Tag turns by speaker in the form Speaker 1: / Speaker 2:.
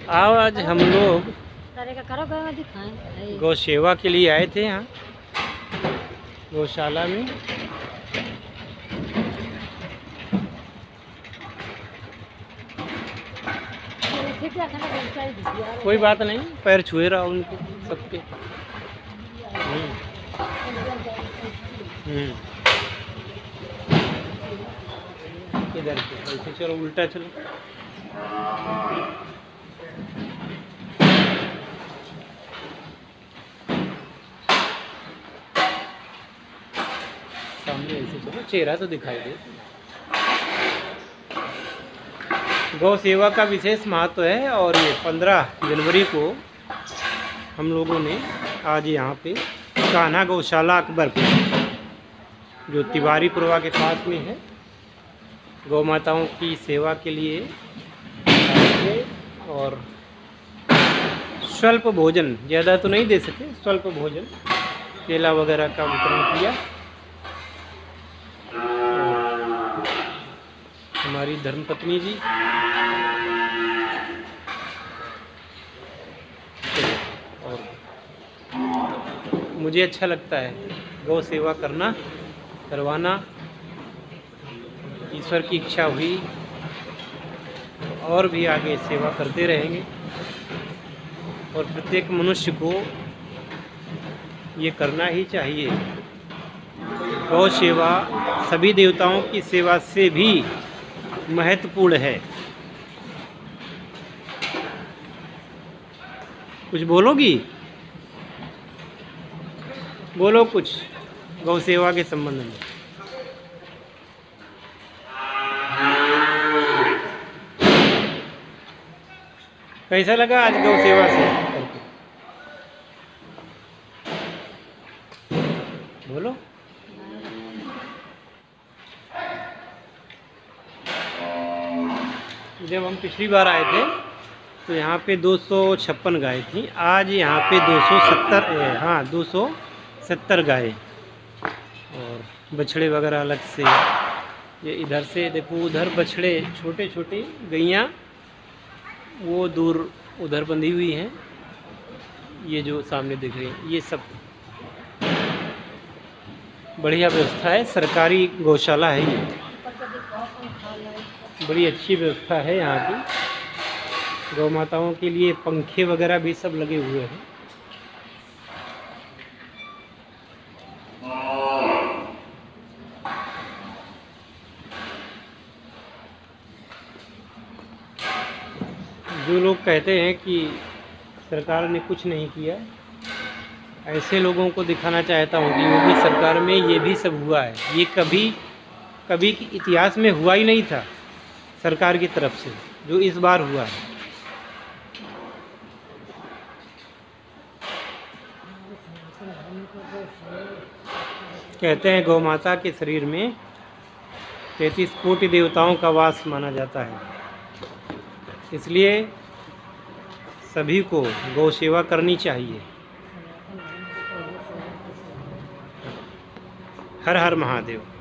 Speaker 1: आज हम लोग
Speaker 2: करो दिखाएं
Speaker 1: गौ सेवा के लिए आए थे यहाँ गौशाला में। कोई बात नहीं, पैर छुए रहा उनके सबके। इधर ऐसे चलो, उल्टा चलो। सामने ऐसे चलो, चेहरा तो दिखाई दे। गौ सेवा का विशेष महत्व है और ये 15 जनवरी को हम लोगों ने आज यहाँ पे कान्हा गौशाला अकबरपुर, जो तिवारीपुरवा के पास में है, गौ माताओं की सेवा के लिए आए थे। और स्वल्प भोजन, ज़्यादा तो नहीं दे सके, स्वल्प भोजन केला वगैरह का वितरण किया। हमारी धर्मपत्नी जी और मुझे अच्छा लगता है गौ सेवा करवाना। ईश्वर की इच्छा हुई और भी आगे सेवा करते रहेंगे। और प्रत्येक मनुष्य को ये करना ही चाहिए। गौ सेवा सभी देवताओं की सेवा से भी महत्वपूर्ण है। कुछ बोलोगी? बोलो कुछ गौ सेवा के संबंध में। कैसा लगा आज गौ सेवा से करके? बोलो। जब हम पिछली बार आए थे तो यहाँ पे 256 गाय थी। आज यहाँ पे 270 गाय और बछड़े वगैरह अलग से। ये इधर से देखो, उधर बछड़े छोटे छोटे गैयाँ वो दूर उधर बंधी हुई हैं। ये जो सामने दिख रही है, ये सब बढ़िया व्यवस्था है। सरकारी गौशाला है ये, बड़ी अच्छी व्यवस्था है यहाँ की। गौ माताओं के लिए पंखे वगैरह भी सब लगे हुए हैं। जो लोग कहते हैं कि सरकार ने कुछ नहीं किया, ऐसे लोगों को दिखाना चाहता हूँ कि योगी सरकार में ये भी सब हुआ है। ये कभी के इतिहास में हुआ ही नहीं था सरकार की तरफ से, जो इस बार हुआ है। कहते हैं गौ माता के शरीर में 33 कोटि देवताओं का वास माना जाता है। इसलिए सभी को गौ सेवा करनी चाहिए। हर हर महादेव।